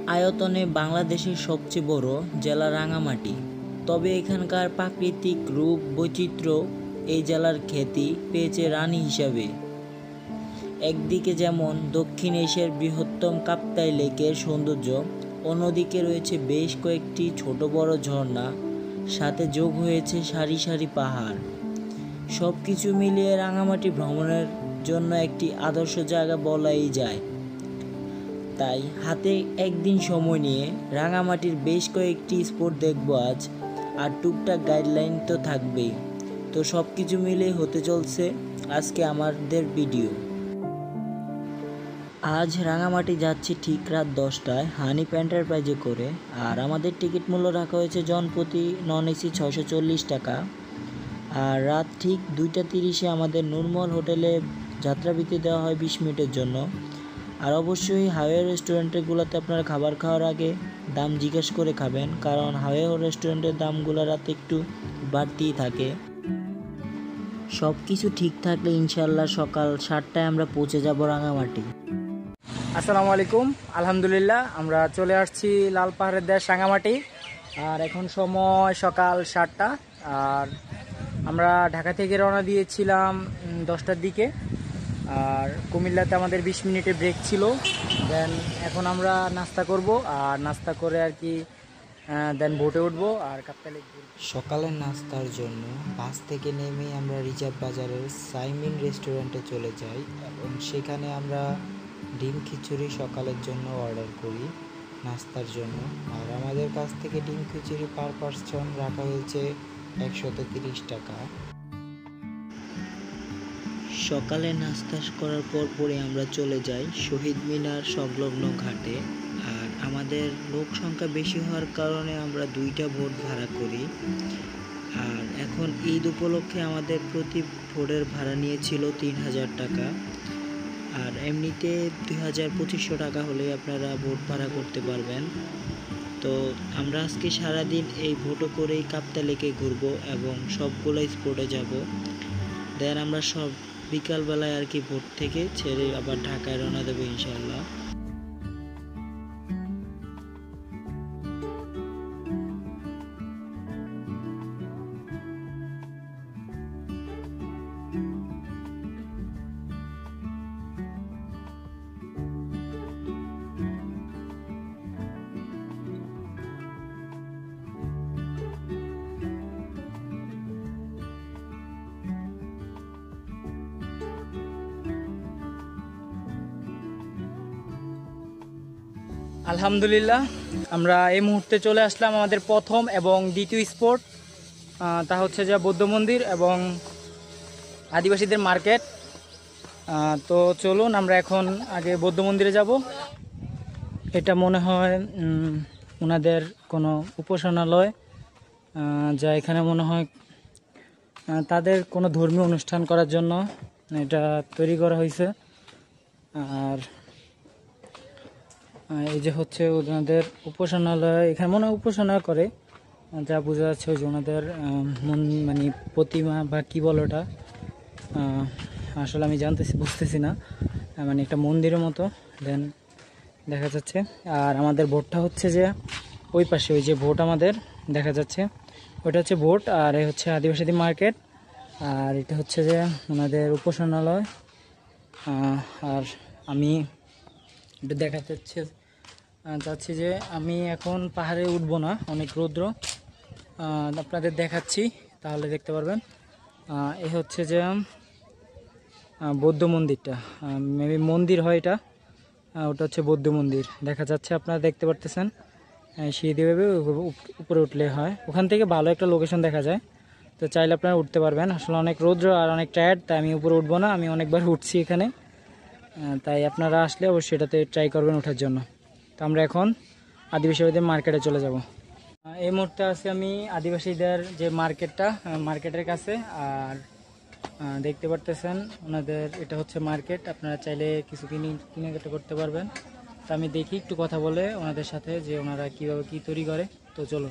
আয়তনে বাংলাদেশের সবচেয়ে বড় জেলা রাঙামাটি। তবে এখানকার প্রাকৃতিক রূপ বৈচিত্র্য এই জেলার খ্যাতি পেয়েছে রানী হিসাবে। একদিকে যেমন দক্ষিণ এশিয়ার বৃহত্তম কাপ্তাই লেকের সৌন্দর্য, অন্যদিকে রয়েছে বেশ কয়েকটি ছোট বড় ঝর্ণা, সাথে যোগ হয়েছে সারি সারি পাহাড়। সব কিছু মিলিয়ে রাঙামাটি ভ্রমণের জন্য একটি আদর্শ জায়গা বলাই যায়। তাই হাতে একদিন সময় নিয়ে রাঙামাটির বেশ কয়েকটি স্পট দেখব আজ, আর টুকটাক গাইডলাইন তো থাকবেই। তো সব কিছু মিলে হতে চলছে আজকে আমাদের ভিডিও। আজ রাঙামাটি যাচ্ছি ঠিক রাত 10টায় হানিফ এন্টারপ্রাইজে করে, আর আমাদের টিকিট মূল্য রাখা হয়েছে জনপ্রতি নন এসি 640 টাকা। আর রাত ঠিক 2:30 আমাদের নুরমহল হোটেলে যাত্রাবিরতি দেওয়া হয় 20 মিনিটের জন্য। আর অবশ্যই হাওয়ে রেস্টুরেন্টগুলোতে আপনারা খাবার খাওয়ার আগে দাম জিজ্ঞেস করে খাবেন, কারণ হাওয়ে রেস্টুরেন্টের দামগুলো রাতে একটু বাড়তিই থাকে। সব কিছু ঠিক থাকলে ইনশাল্লাহ সকাল 7টায় আমরা পৌঁছে যাব রাঙামাটি। আসসালামু আলাইকুম, আলহামদুলিল্লাহ আমরা চলে আসছি লাল পাহাড়ের দেশ রাঙামাটি। আর এখন সময় সকাল 7টা। আর আমরা ঢাকা থেকে রওনা দিয়েছিলাম 10টার দিকে। আর কুমিল্লাতে আমাদের 20 মিনিটের ব্রেক ছিল। দেন এখন আমরা নাস্তা করব, আর নাস্তা করে আর কি দেন বোটে উঠবো আর কাপ্তাই লেক ঘুরবো। সকালের নাস্তার জন্য বাস থেকে নেমেই আমরা রিজার্ভ বাজারের সাইমিন রেস্টুরেন্টে চলে যাই, এবং সেখানে আমরা ডিম খিচুড়ি সকালের জন্য অর্ডার করি নাস্তার জন্য। আর আমাদের কাছ থেকে ডিম খিচুড়ি পার পার্সন রাখা হয়েছে 130 টাকা। সকালে নাস্তা করার পরে আমরা চলে যাই শহীদ মিনার সংলগ্ন ঘাটে। আর আমাদের লোক সংখ্যা বেশি হওয়ার কারণে আমরা 2টা বোট ভাড়া করি। আর এখন ঈদ উপলক্ষে আমাদের প্রতি বোটের ভাড়া নিয়েছিল 3000 টাকা। আর এমনিতে 2500 টাকা হলে আপনারা বোট ভাড়া করতে পারবেন। তো আমরা আজকে সারাদিন এই বোটে করেই কাপ্তাই লেকে ঘুরবো এবং সবগুলো স্পটে যাব। দেন আমরা সব বিকালবেলায় আর কি বোট থেকে ছেড়ে আবার ঢাকায় রওনা দেবো ইনশাল্লাহ। আলহামদুলিল্লাহ আমরা এই মুহূর্তে চলে আসলাম আমাদের প্রথম এবং দ্বিতীয় স্পট, তা হচ্ছে যে বৌদ্ধ মন্দির এবং আদিবাসীদের মার্কেট। তো চলুন আমরা এখন আগে বৌদ্ধ মন্দিরে যাব। এটা মনে হয় ওনাদের কোনো উপাসনালয়, যা এখানে মনে হয় তাদের কোনো ধর্মীয় অনুষ্ঠান করার জন্য এটা তৈরি করা হয়েছে। আর এই যে হচ্ছে ওনাদের উপাসনালয়, এখানে মনে হয় উপাসনা করে, যা বোঝা যাচ্ছে ওই যে ওনাদের মানে প্রতিমা বা কী বলো ওটা, আসলে আমি বুঝতেছি না, মানে একটা মন্দিরের মতো দেন দেখা যাচ্ছে। আর আমাদের বোটটা হচ্ছে যে ওই পাশে, ওই যে বোট আমাদের দেখা যাচ্ছে ওইটা হচ্ছে বোট। আর এই হচ্ছে আদিবাসী মার্কেট, আর এটা হচ্ছে যে ওনাদের উপাসনালয়। আর আমি এটা দেখা যাচ্ছে যে আমি এখন পাহাড়ে উঠবো না, অনেক রৌদ্র, আপনাদের দেখাচ্ছি তাহলে দেখতে পারবেন। এ হচ্ছে যে বৌদ্ধ মন্দিরটা, মেবি মন্দির হয় এটা, ওটা হচ্ছে বৌদ্ধ মন্দির দেখা যাচ্ছে, আপনারা দেখতে পারতেছেন। সিঁড়ি দিয়ে উপরে উঠলে হয়, ওখান থেকে ভালো একটা লোকেশন দেখা যায়। তো চাইলে আপনারা উঠতে পারবেন। আসলে অনেক রৌদ্র আর অনেক টায়ার্ড, তাই আমি উপরে উঠবো না, আমি অনেকবার উঠছি এখানে, তাই আপনারা আসলে অবশ্যই এটাতে ট্রাই করবেন ওঠার জন্য। তো আমরা এখন আদিবাসীদের মার্কেটে চলে যাব। এই মুহূর্তে আছি আমি আদিবাসীদের যে মার্কেটের কাছে। আর দেখতে পারতেছেন ওনাদের এটা হচ্ছে মার্কেট, আপনারা চাইলে কিছু কেনাকাটা করতে পারবেন। তো আমি দেখি একটু কথা বলে ওনাদের সাথে যে ওনারা কীভাবে কী তৈরি করে। তো চলো।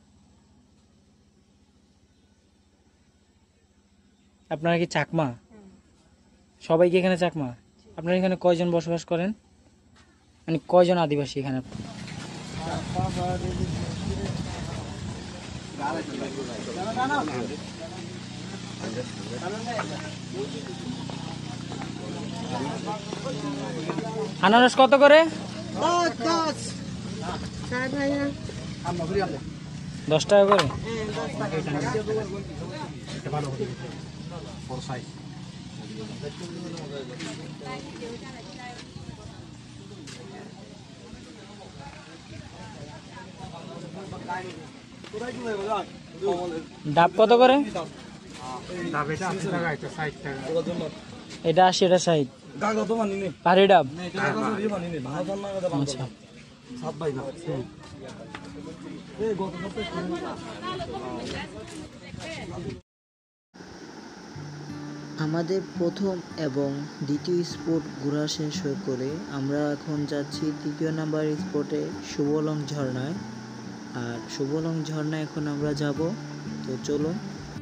আপনারা কি চাকমা? সবাই কি এখানে চাকমা? আপনারা এখানে কয়জন বসবাস করেন, মানে কয়জন আদিবাসী এখানে? আনারস কত করে? 10 টাকা করে। ডাব কত করে? এটা 80, এটা 60। পাহাড়ি ডাব। আচ্ছা। আমাদের প্রথম এবং দ্বিতীয় স্পট ঘোরা শেষ হয়ে করে আমরা এখন যাচ্ছি তৃতীয় নাম্বার স্পটে শুভলং ঝর্ণায়। আর শুভলং ঝর্ণায় এখন আমরা যাব, তো চলুন।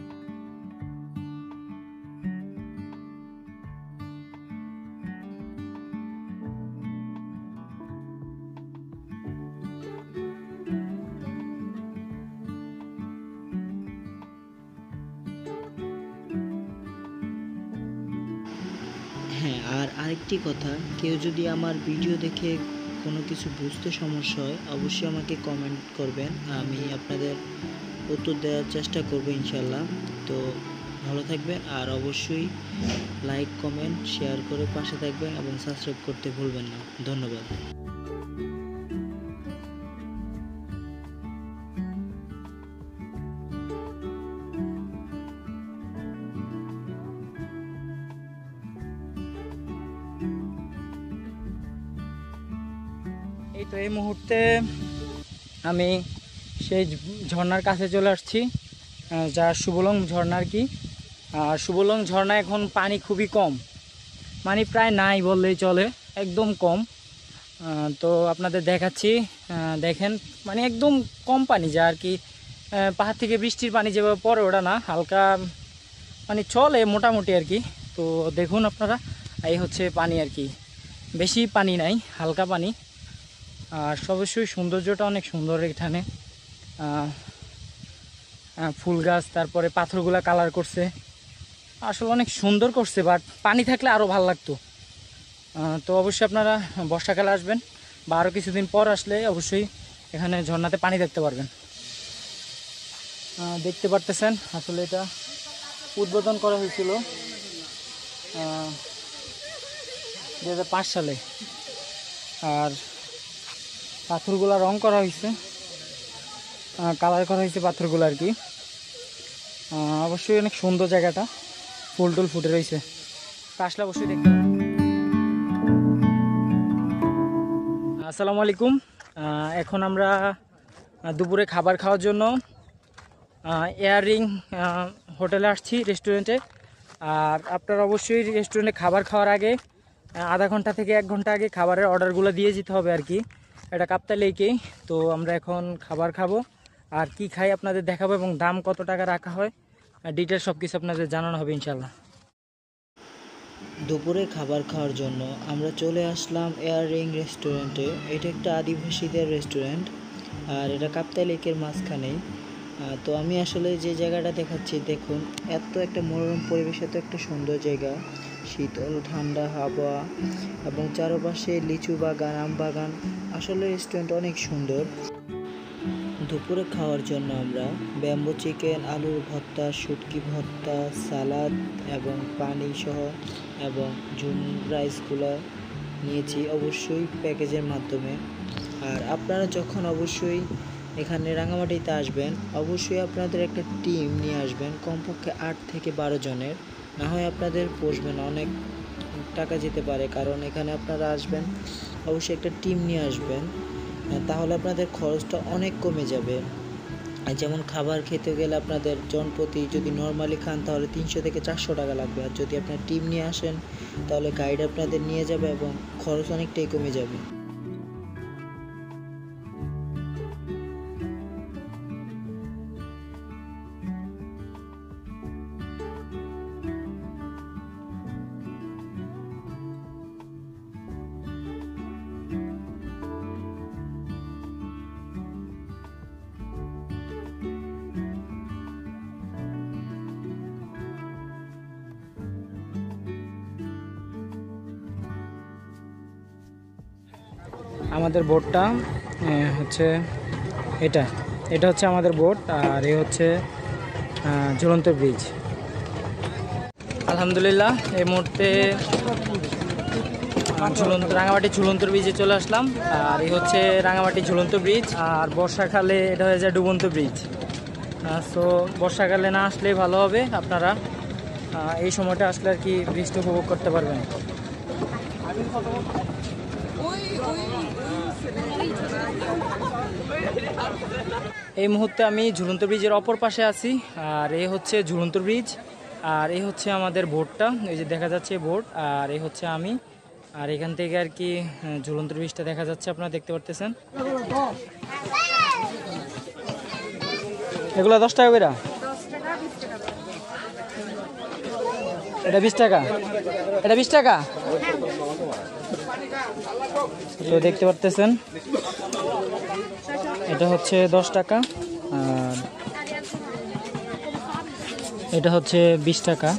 হ্যাঁ, আর আরেকটি কথা, কেউ যদি আমার ভিডিও দেখে কোনো কিছু বুঝতে সমস্যা হয় অবশ্যই আমাকে কমেন্ট করবেন, আমি আপনাদের উত্তর দেওয়ার চেষ্টা করব ইনশাল্লাহ। তো ভালো থাকবেন আর অবশ্যই লাইক, কমেন্ট, শেয়ার করে পাশে থাকবেন এবং সাবস্ক্রাইব করতে ভুলবেন না। ধন্যবাদ। এই তো এই মুহূর্তে আমি সেই ঝর্ণার কাছে চলে আসছি, যা শুভলং ঝর্ণা আর কি। আর শুভলং ঝর্ণা এখন পানি খুবই কম, মানে প্রায় নাই বললেই চলে, একদম কম। তো আপনাদের দেখাচ্ছি, দেখেন মানে একদম কম পানি, যা আর কি পাহাড় থেকে বৃষ্টির পানি যেভাবে পড়ে ওটা না, হালকা মানে চলে মোটামুটি আর কি। তো দেখুন আপনারা, এই হচ্ছে পানি আর কি, বেশি পানি নাই, হালকা পানি। আর অবশ্যই সৌন্দর্যটা অনেক সুন্দর এখানে, ফুল গাছ, তারপরে পাথরগুলা কালার করছে, আসলে অনেক সুন্দর করছে। বাট পানি থাকলে আরও ভালো লাগতো। তো অবশ্যই আপনারা বর্ষাকালে আসবেন বা আরও কিছুদিন পর আসলে অবশ্যই এখানে ঝর্ণাতে পানি দেখতে পারবেন। দেখতে পারতেছেন আসলে এটা উদ্বোধন করা হয়েছিল 2005 সালে। আর পাথরগুলা রং করা হয়েছে, কালার করা হয়েছে পাথরগুলো আর কি। অবশ্যই অনেক সুন্দর জায়গাটা, ফুল টুল ফুটে রয়েছে, আসলে অবশ্যই দেখতে পাবেন। আসসালামু আলাইকুম। এখন আমরা দুপুরে খাবার খাওয়ার জন্য এয়াররিং হোটেলে আসছি, রেস্টুরেন্টে। আর আপনারা অবশ্যই রেস্টুরেন্টে খাবার খাওয়ার আগে আধা ঘন্টা থেকে 1 ঘন্টা আগে খাবারের অর্ডারগুলো দিয়ে যেতে হবে আর কি। এটা কাপ্তাই লেকেই। তো আমরা এখন খাবার খাবো, আর কি খাই আপনাদের দেখাবো এবং দাম কত টাকা রাখা হয় ডিটেলস সব কিছু আপনাদের জানানো হবে ইনশাল্লাহ। দুপুরে খাবার খাওয়ার জন্য আমরা চলে আসলাম এয়াররিং রেস্টুরেন্টে। এটা একটা আদিবাসীদের রেস্টুরেন্ট আর এটা কাপ্তাই লেকের মাঝখানেই। তো আমি আসলে যে জায়গাটা দেখাচ্ছি দেখুন, এত একটা মনোরম পরিবেশ, এত একটা সুন্দর জায়গা, শীতল ঠান্ডা হাওয়া এবং চারপাশে লিচু বাগান, আম বাগান, আসলে রেস্টুরেন্ট অনেক সুন্দর। দুপুরে খাওয়ার জন্য আমরা ব্যাম্বো চিকেন, আলুর ভর্তা, শুটকি ভর্তা, সালাদ এবং পানি সহ এবং ঝুম রাইসগুলো নিয়েছি অবশ্যই প্যাকেজের মাধ্যমে। আর আপনারা যখন অবশ্যই এখানে রাঙামাটিতে আসবেন অবশ্যই আপনাদের একটা টিম নিয়ে আসবেন, কমপক্ষে 8 থেকে 12 জনের, না হয় আপনাদের পোষবে না, অনেক টাকা যেতে পারে। কারণ এখানে আপনারা আসবেন অবশ্যই একটা টিম নিয়ে আসবেন, তাহলে আপনাদের খরচটা অনেক কমে যাবে। যেমন খাবার খেতে গেলে আপনাদের জনপ্রতি যদি নর্মালি খান তাহলে 300 থেকে 400 টাকা লাগবে, আর যদি আপনার টিম নিয়ে আসেন তাহলে গাইড আপনাদের নিয়ে যাবে এবং খরচ অনেকটাই কমে যাবে। আমাদের বোটটা হচ্ছে এটা এটা হচ্ছে আমাদের বোট, আর এই হচ্ছে ঝুলন্ত ব্রিজ। আলহামদুলিল্লাহ এই মুহূর্তে রাঙামাটি ঝুলন্ত ব্রিজে চলে আসলাম। আর এই হচ্ছে রাঙামাটি ঝুলন্ত ব্রিজ, আর বর্ষাকালে এটা হয়ে যায় ডুবন্ত ব্রিজ। সো বর্ষাকালে না আসলেই ভালো হবে, আপনারা এই সময়টা আসলে আর কি ব্রিজটা উপভোগ করতে পারবেন। এই মুহূর্তে আমি ঝুলন্ত ব্রিজের অপর পাশে আছি, আর এই হচ্ছে ঝুলন্ত ব্রিজ, আর এই হচ্ছে আমাদের বোটটা, এই যে দেখা যাচ্ছে বোট, আর এই হচ্ছে আমি। আর এখান থেকে আর কি ঝুলন্ত ব্রিজটা দেখা যাচ্ছে, আপনারা দেখতে পারতেছেন। এগুলো 10 টাকা করে, এটা 20 টাকা, এটা 20 টাকা। তো দেখতে পারতেছেন এটা হচ্ছে 10 টাকা, আর এটা হচ্ছে 20 টাকা।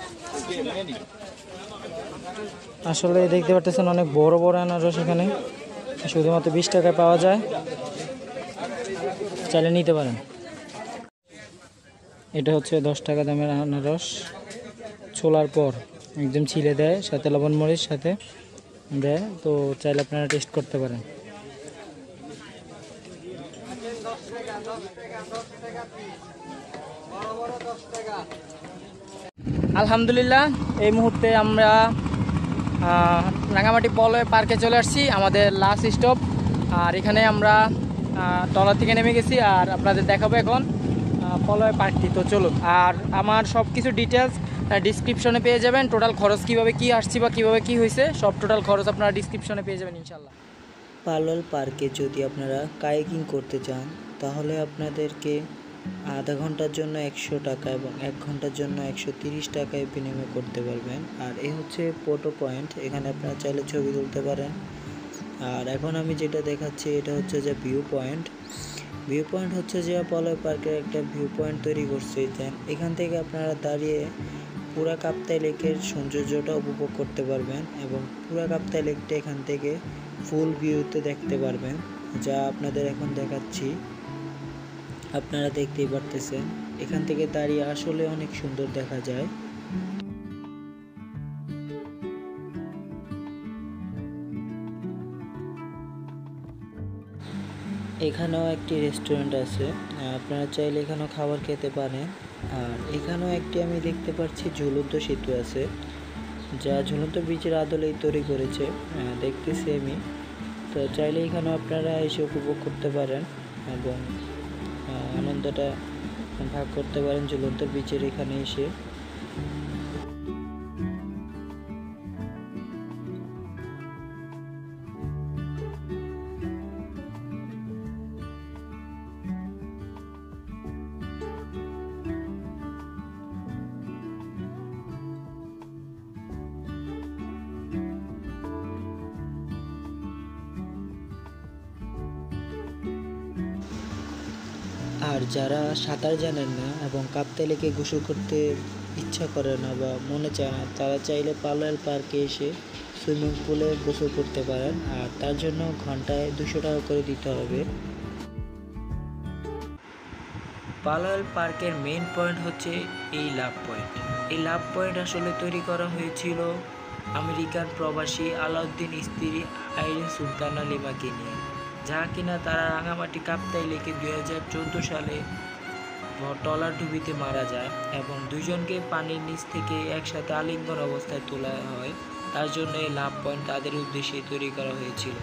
আসলে দেখতে পারতেছেন অনেক বড় বড় আনারস এখানে শুধুমাত্র 20 টাকায় পাওয়া যায়, চাইলে নিতে পারেন। এটা হচ্ছে 10 টাকা দামের আনারস, ছোলার পর একদম ছিলে দেয়, সাথে লবণ মরিচ সাথে দেয়, তো চাইলে আপনারা টেস্ট করতে পারেন। আলহামদুলিল্লাহ এই মুহূর্তে আমরা রাঙামাটি পলয় পার্কে চলে আসছি, আমাদের লাস্ট স্টপ। আর এখানে আমরা ট্রলার থেকে নেমে গেছি, আর আপনাদের দেখাবো এখন পলয় পার্কটি। তো চলুন, আর আমার সব কিছু ডিটেলস ডিসক্রিপশনে পেয়ে যাবেন। টোটাল খরচ কীভাবে কী আসছি বা কীভাবে কী হয়েছে, সব টোটাল খরচ আপনারা ডিসক্রিপশনে পেয়ে যাবেন ইনশাল্লাহ। পালোয়াল পার্কে যদি আপনারা কায়াকিং করতে চান তাহলে আপনাদেরকে আধা ঘন্টার জন্য 100 টাকা এবং 1 ঘন্টার জন্য 130 টাকায় বিনিময় করতে পারবেন। আর এই হচ্ছে ফটো পয়েন্ট, এখানে আপনারা চাইলে ছবি তুলতে পারেন। আর এখন আমি যেটা দেখাচ্ছি এটা হচ্ছে যে ভিউ পয়েন্ট। ভিউ পয়েন্ট হচ্ছে যে পালোয়াল পার্কের একটা ভিউ পয়েন্ট তৈরি করছে, এখান থেকে আপনারা দাঁড়িয়ে পুরা কাপ্তাই লেকের সৌন্দর্যটা উপভোগ করতে পারবেন এবং পুরা কাপ্তাই লেকটা এখান থেকে ফুল ভিউতে দেখতে পারবেন, যা আপনাদের এখন দেখাচ্ছি। আপনারা দেখতেই পারতেছেন এখান থেকে দাঁড়িয়ে আসলে অনেক সুন্দর দেখা যায়। এখানেও একটি রেস্টুরেন্ট আছে, আপনারা চাইলে এখানেও খাবার খেতে পারেন। আর এখানেও একটি আমি দেখতে পাচ্ছি ঝুলন্ত সেতু আছে, যা ঝুলন্ত ব্রিজের আদলেই তৈরি করেছে দেখতেছি আমি। তো চাইলে এখানেও আপনারা এসে উপভোগ করতে পারেন এবং আনন্দটা ভাগ করতে পারেন ঝুলন্ত ব্রিজের এখানে এসে। আর যারা সাঁতার জানেন না এবং কাপ্তাই লেকে গোসল করতে ইচ্ছা করে না বা মনে চায় না, তারা চাইলে পালোয়াল পার্কে এসে সুইমিং পুলে গোসল করতে পারেন। আর তার জন্য ঘন্টায় 200 টাকা করে দিতে হবে। পালোয়াল পার্কের মেইন পয়েন্ট হচ্ছে এই লাভ পয়েন্ট। এই লাভ পয়েন্ট আসলে তৈরি করা হয়েছিল আমেরিকান প্রবাসী আলাউদ্দিন স্ত্রী আইরিন সুলতানা লিমাকে নিয়ে, যা কিনা তারা রাঙামাটি কাপ্তাই লেকে 2014 সালে ট্রলার ডুবিতে মারা যায় এবং দুজনকে পানির নিচ থেকে একসাথে আলিঙ্গন অবস্থায় তোলা হয়। তার জন্য এই লাভ পয়েন্ট তাদের উদ্দেশ্যে তৈরি করা হয়েছিল।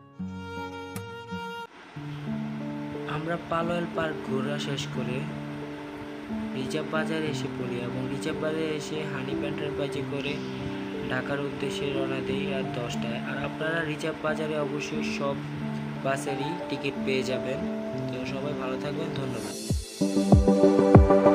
আমরা পালোয়াল পার্ক ঘোরা শেষ করে রিজার্ভ বাজারে এসে পড়ি এবং রিজার্ভ বাজারে এসে হানি প্যান্টার বাজে করে ঢাকার উদ্দেশ্যে রওনা দিই রাত 10টায়। আর আপনারা রিজার্ভ বাজারে অবশ্যই সব বাসেরই টিকিট পেয়ে যাবেন। তো সবাই ভালো থাকবেন, ধন্যবাদ।